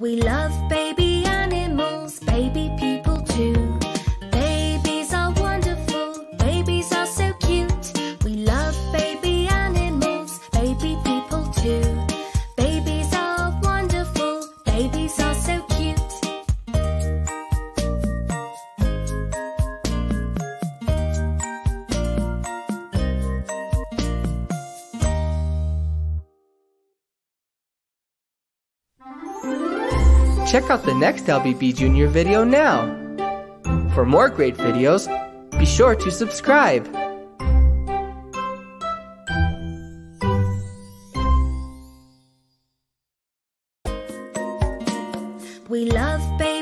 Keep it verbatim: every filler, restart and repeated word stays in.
We love baby animals, baby people too. Babies are wonderful, babies are so cute. We love baby animals, baby people too. Babies are wonderful, babies are so cute. Check out the next L B B Junior video now. For more great videos, be sure to subscribe. We love baby